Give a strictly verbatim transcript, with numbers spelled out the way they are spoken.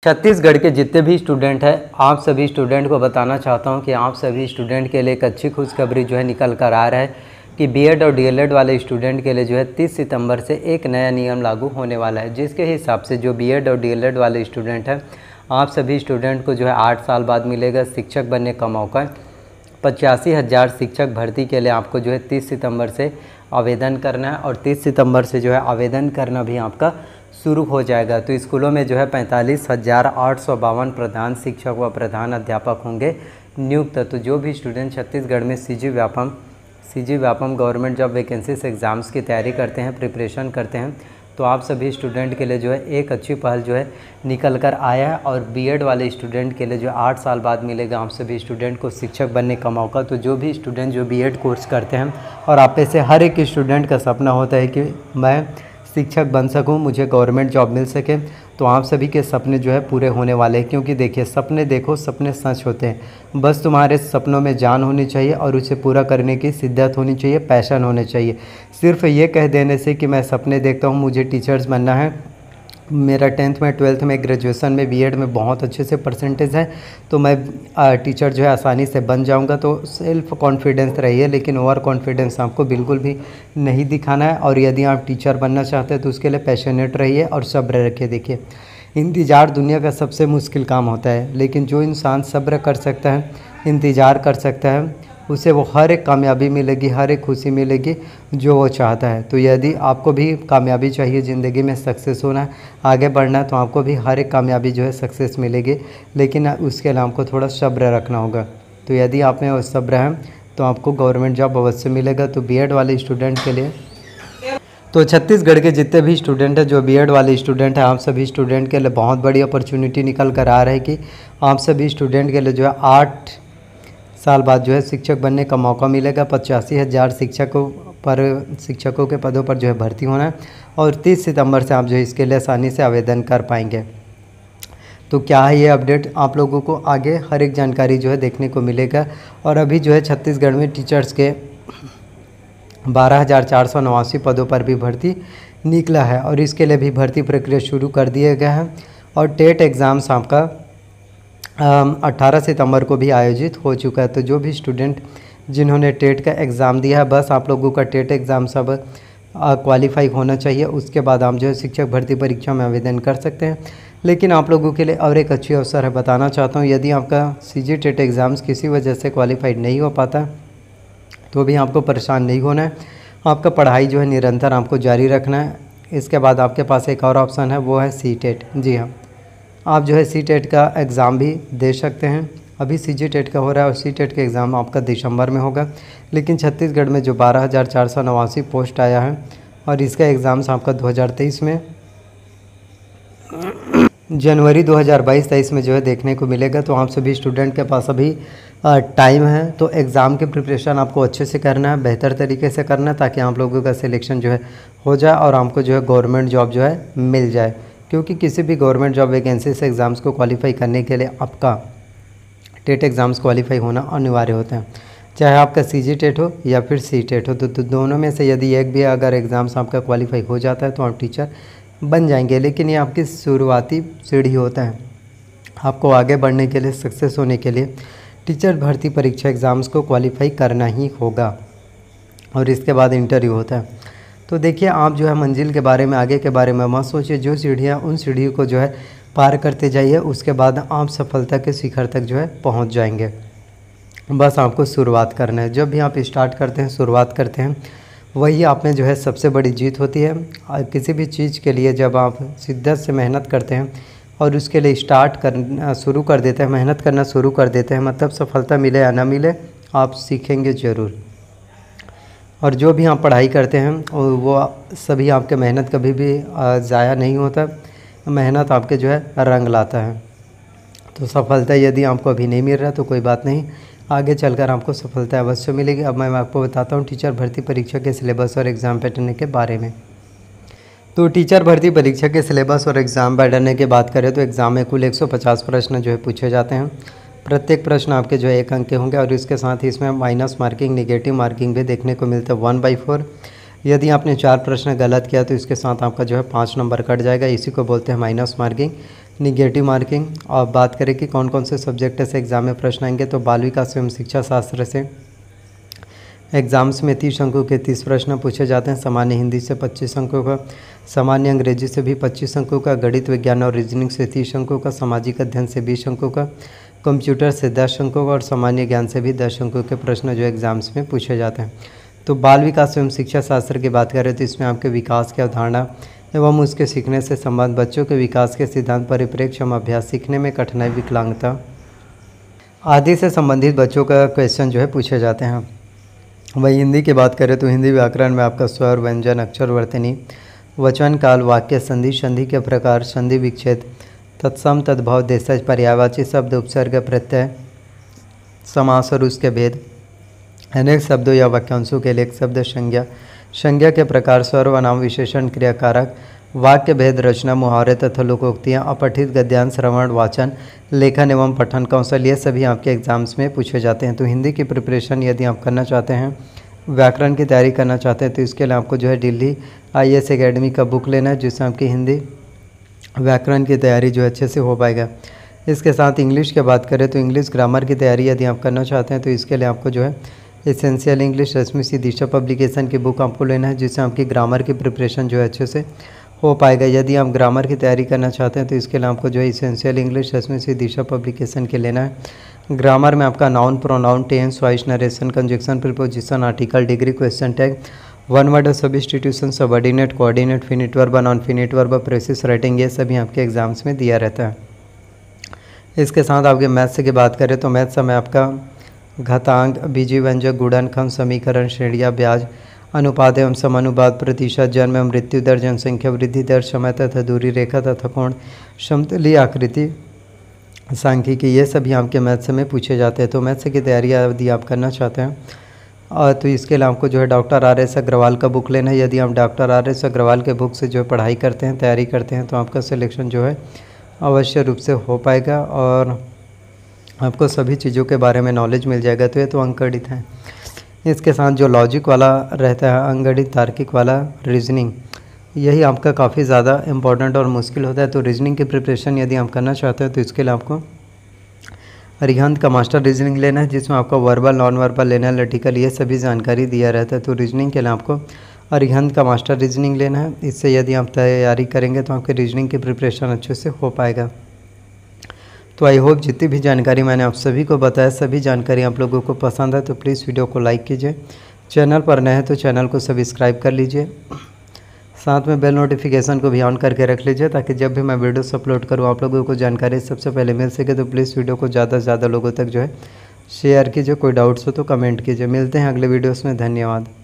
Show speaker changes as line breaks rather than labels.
छत्तीसगढ़ के जितने भी स्टूडेंट हैं, आप सभी स्टूडेंट को बताना चाहता हूं कि आप सभी स्टूडेंट के लिए एक अच्छी खुशखबरी जो है निकल कर आ रहा है कि बीएड और डीएलएड वाले स्टूडेंट के लिए जो है तीस सितंबर से एक नया नियम लागू होने वाला है, जिसके हिसाब से जो बीएड और डीएलएड वाले स्टूडेंट हैं, आप सभी स्टूडेंट को जो है आठ साल बाद मिलेगा शिक्षक बनने का मौका। पचासी हज़ार शिक्षक भर्ती के लिए आपको जो है तीस सितंबर से आवेदन करना है और तीस सितंबर से जो है आवेदन करना भी आपका शुरू हो जाएगा। तो स्कूलों में जो है पैंतालीस हज़ार आठ सौ बावन प्रधान शिक्षक व प्रधान अध्यापक होंगे नियुक्त। तो जो भी स्टूडेंट छत्तीसगढ़ में CG Vyapam CG Vyapam government job vacancies exams की तैयारी करते हैं, प्रिपरेशन करते हैं, तो आप सभी स्टूडेंट के लिए जो है एक अच्छी पहल जो है निकल कर आया है। और बीएड वाले स्टूडेंट के लिए जो आठ साल बाद मिलेगा आप सभी स्टूडेंट को शिक्षक बनने का मौका। तो जो भी स्टूडेंट जो बीएड कोर्स करते हैं और आप में से हर एक स्टूडेंट का सपना होता है कि मैं शिक्षक बन सकूं, मुझे गवर्नमेंट जॉब मिल सके, तो आप सभी के सपने जो है पूरे होने वाले हैं। क्योंकि देखिए, सपने देखो, सपने सच होते हैं। बस तुम्हारे सपनों में जान होनी चाहिए और उसे पूरा करने की शिद्दत होनी चाहिए, पैशन होने चाहिए। सिर्फ ये कह देने से कि मैं सपने देखता हूँ, मुझे टीचर्स बनना है, मेरा टेंथ में, ट्वेल्थ में, ग्रेजुएशन में, बीएड में बहुत अच्छे से परसेंटेज है, तो मैं टीचर जो है आसानी से बन जाऊंगा, तो सेल्फ कॉन्फिडेंस रहिए, लेकिन ओवर कॉन्फिडेंस आपको बिल्कुल भी नहीं दिखाना है। और यदि आप टीचर बनना चाहते हैं तो उसके लिए पैशनेट रहिए और सब्र रखिए। देखिए, इंतज़ार दुनिया का सबसे मुश्किल काम होता है, लेकिन जो इंसान सब्र कर सकता है, इंतज़ार कर सकता है, उसे वो हर एक कामयाबी मिलेगी, हर एक खुशी मिलेगी जो वो चाहता है। तो यदि आपको भी कामयाबी चाहिए, ज़िंदगी में सक्सेस होना है, आगे बढ़ना है, तो आपको भी हर एक कामयाबी जो है सक्सेस मिलेगी, लेकिन उसके लिए आपको थोड़ा सब्र रखना होगा। तो यदि आप में वो सब्र है तो आपको गवर्नमेंट जॉब अवश्य मिलेगा। तो बीएड वाले स्टूडेंट के लिए, तो छत्तीसगढ़ के जितने भी स्टूडेंट हैं, जो बीएड वाले स्टूडेंट हैं, आप सभी स्टूडेंट के लिए बहुत बड़ी अपॉर्चुनिटी निकल कर आ रहा है कि आप सभी स्टूडेंट के लिए जो है आठ साल बाद जो है शिक्षक बनने का मौका मिलेगा। पचासी हज़ार शिक्षकों पर शिक्षकों के पदों पर जो है भर्ती होना है और तीस सितंबर से आप जो है इसके लिए आसानी से आवेदन कर पाएंगे। तो क्या है ये अपडेट, आप लोगों को आगे हर एक जानकारी जो है देखने को मिलेगा। और अभी जो है छत्तीसगढ़ में टीचर्स के बारह हज़ार चार सौ नवासी पदों पर भी भर्ती निकला है और इसके लिए भी भर्ती प्रक्रिया शुरू कर दिया गया है। और टेट एग्ज़ाम्स आपका अट्ठारह सितंबर को भी आयोजित हो चुका है। तो जो भी स्टूडेंट जिन्होंने टेट का एग्ज़ाम दिया है, बस आप लोगों का टेट एग्ज़ाम सब क्वालिफाई होना चाहिए, उसके बाद आप जो है शिक्षक भर्ती परीक्षा में आवेदन कर सकते हैं। लेकिन आप लोगों के लिए और एक अच्छी अवसर है, बताना चाहता हूँ, यदि आपका सीजी टेट एग्ज़ाम्स किसी वजह से क्वालिफाइड नहीं हो पाता तो भी आपको परेशान नहीं होना है। आपका पढ़ाई जो है निरंतर आपको जारी रखना है। इसके बाद आपके पास एक और ऑप्शन है, वो है सी टेट। जी हाँ, आप जो है सी टेट का एग्ज़ाम भी दे सकते हैं। अभी सी जी टेट का हो रहा है और सी टेट का एग्ज़ाम आपका दिसंबर में होगा। लेकिन छत्तीसगढ़ में जो बारह हज़ार चार सौ नवासी पोस्ट आया है और इसका एग्ज़ाम्स आपका दो हज़ार तेईस में, जनवरी दो हज़ार बाईस तेईस में जो है देखने को मिलेगा। तो आप सभी स्टूडेंट के पास अभी टाइम है, तो एग्ज़ाम की प्रिपरेशन आपको अच्छे से करना है, बेहतर तरीके से करना है, ताकि आप लोगों का सिलेक्शन जो है हो जाए और आपको जो है गवर्नमेंट जॉब जो है मिल जाए। क्योंकि किसी भी गवर्नमेंट जॉब वैकेंसी से एग्ज़ाम्स को क्वालिफाई करने के लिए आपका टेट एग्ज़ाम्स क्वालिफाई होना अनिवार्य होता है, चाहे आपका सीजी टेट हो या फिर सी टेट हो। तो, तो दोनों में से यदि एक भी अगर एग्ज़ाम्स आपका क्वालिफाई हो जाता है तो आप टीचर बन जाएंगे। लेकिन ये आपकी शुरुआती सीढ़ी होता है, आपको आगे बढ़ने के लिए, सक्सेस होने के लिए टीचर भर्ती परीक्षा एग्ज़ाम्स को क्वालिफाई करना ही होगा और इसके बाद इंटरव्यू होता है। तो देखिए, आप जो है मंजिल के बारे में, आगे के बारे में मत सोचिए, जो सीढ़ियाँ, उन सीढ़ियों को जो है पार करते जाइए, उसके बाद आप सफलता के शिखर तक जो है पहुंच जाएंगे। बस आपको शुरुआत करना है। जब भी आप स्टार्ट करते हैं, शुरुआत करते हैं, वही आप में जो है सबसे बड़ी जीत होती है। और किसी भी चीज़ के लिए जब आप शिद्दत से मेहनत करते हैं और उसके लिए स्टार्ट करना शुरू कर देते हैं, मेहनत करना शुरू कर देते हैं, मतलब सफलता मिले या ना मिले, आप सीखेंगे ज़रूर। और जो भी आप पढ़ाई करते हैं वो सभी आपके मेहनत कभी भी ज़ाया नहीं होता, मेहनत आपके जो है रंग लाता है। तो सफलता यदि आपको अभी नहीं मिल रहा तो कोई बात नहीं, आगे चलकर आपको सफलता अवश्य मिलेगी। अब मैं आपको बताता हूँ टीचर भर्ती परीक्षा के सिलेबस और एग्ज़ाम पैटर्न के बारे में। तो टीचर भर्ती परीक्षा के सिलेबस और एग्ज़ाम पैटर्न की बात करें तो एग्ज़ाम में कुल एक सौ पचास प्रश्न जो है पूछे जाते हैं। प्रत्येक प्रश्न आपके जो है एक अंक के होंगे और इसके साथ ही इसमें माइनस मार्किंग, नेगेटिव मार्किंग भी देखने को मिलता है वन बाई फोर। यदि आपने चार प्रश्न गलत किया तो इसके साथ आपका जो है पाँच नंबर कट जाएगा, इसी को बोलते हैं माइनस मार्किंग। Negative marking. और बात करें कि कौन कौन से सब्जेक्ट से एग्ज़ाम में प्रश्न आएंगे, तो बाल विकास एवं शिक्षा शास्त्र से एग्ज़ाम्स में तीस अंकों के तीस प्रश्न पूछे जाते हैं। सामान्य हिंदी से पच्चीस अंकों का, सामान्य अंग्रेजी से भी पच्चीस अंकों का, गणित विज्ञान और रीजनिंग से तीस अंकों का, सामाजिक अध्ययन से बीस अंकों का, कंप्यूटर से दस अंकों का और सामान्य ज्ञान से भी दस अंकों के प्रश्न जो एग्ज़ाम्स में पूछे जाते हैं। तो बाल विकास एवं शिक्षा शास्त्र की बात करें तो इसमें आपके विकास की अवधारणा एवं उसके सीखने से संबंध, बच्चों के विकास के सिद्धांत, परिप्रेक्ष्य एवं अभ्यास, सीखने में कठिनाई, विकलांगता आदि से संबंधित बच्चों का क्वेश्चन जो है पूछे जाते हैं। वही हिंदी की बात करें तो हिंदी व्याकरण में आपका स्वर, व्यंजन, अक्षर, वर्तनी, वचन, काल, वाक्य, संधि, संधि के प्रकार, संधि विच्छेद, तत्सम, तद्भव, देशज, पर्यायवाची शब्द, उपसर्ग, प्रत्यय, समास और उसके भेद, अनेक शब्दों या वाक्यांशों के लिए एक शब्द, संज्ञा, संज्ञा के प्रकार, सर्वनाम, विशेषण, क्रियाकारक, वाक्य भेद, रचना, मुहावरे तथा लोकोक्तियाँ, अपठित गद्यांश, श्रवण, वाचन, लेखन एवं पठन कौशल, ये सभी आपके एग्जाम्स में पूछे जाते हैं। तो हिंदी की प्रिपरेशन यदि आप करना चाहते हैं, व्याकरण की तैयारी करना चाहते हैं, तो इसके लिए आपको जो है Delhi I A S academy का बुक लेना है, जिससे आपकी हिंदी व्याकरण की तैयारी जो अच्छे से हो पाएगा। इसके साथ इंग्लिश की बात करें तो इंग्लिश ग्रामर की तैयारी यदि आप करना चाहते हैं, तो इसके लिए आपको जो है essential English Rashmi C Disha publication की बुक आपको लेना है, जिससे आपकी ग्रामर की प्रिपरेशन जो है अच्छे से हो पाएगा। यदि आप ग्रामर की तैयारी करना चाहते हैं तो इसके लिए आपको जो है essential English Rashmi C Disha publication के लेना है। ग्रामर में आपका noun, pronoun, tense, voice, narration, conjunction, preposition, article, degree, question tag, one word substitution, subordinate, coordinate, finite verb, non finite verb, precis writing, ये सभी आपके एग्जाम्स में दिया रहता है। इसके साथ आपके मैथ्स की बात करें तो मैथ्स में आपका घातांक, बीजीय व्यंजक, गुणनखंड, समीकरण, श्रेणियाँ, ब्याज, अनुपात एवं समानुपात, प्रतिशत, जन्म एवं मृत्यु दर, जनसंख्या वृद्धि दर, समय तथा दूरी रेखा तथा कोण, समतलीय आकृति, सांख्यिकी, ये सभी आपके मैथ्स में पूछे जाते हैं। तो मैथ्स की तैयारी यदि आप करना चाहते हैं और तो इसके लिए आपको जो है डॉक्टर आर एस अग्रवाल का बुक लेना है। यदि आप डॉक्टर आर एस अग्रवाल के बुक से जो है पढ़ाई करते हैं, तैयारी करते हैं, तो आपका सिलेक्शन जो है अवश्य रूप से हो पाएगा और आपको सभी चीज़ों के बारे में नॉलेज मिल जाएगा। तो ये तो अंकगणित है। इसके साथ जो लॉजिक वाला रहता है, अंकगणित, तार्किक वाला, रीजनिंग, यही आपका काफ़ी ज़्यादा इंपॉर्टेंट और मुश्किल होता है। तो रीजनिंग की प्रिपरेशन यदि आप करना चाहते हैं तो इसके लिए आपको अरिहंत का मास्टर रीजनिंग लेना है, जिसमें आपको वर्बल, नॉन वर्बल, एनालिटिकल, ये सभी जानकारी दिया रहता है। तो रीजनिंग के लिए आपको अरिहंत का मास्टर रीजनिंग लेना है। इससे यदि आप तैयारी करेंगे तो आपके रीजनिंग की प्रिपरेशन अच्छे से हो पाएगा। तो आई होप जितनी भी जानकारी मैंने आप सभी को बताया, सभी जानकारी आप लोगों को पसंद है तो प्लीज़ वीडियो को लाइक कीजिए। चैनल पर नए हैं तो चैनल को सब्सक्राइब कर लीजिए, साथ में बेल नोटिफिकेशन को भी ऑन करके रख लीजिए, ताकि जब भी मैं वीडियोस अपलोड करूँ आप लोगों को जानकारी सबसे पहले मिल सके। तो प्लीज़ वीडियो को ज़्यादा से ज़्यादा लोगों तक जो है शेयर कीजिए। कोई डाउट्स हो तो कमेंट कीजिए। मिलते हैं अगले वीडियोस में। धन्यवाद।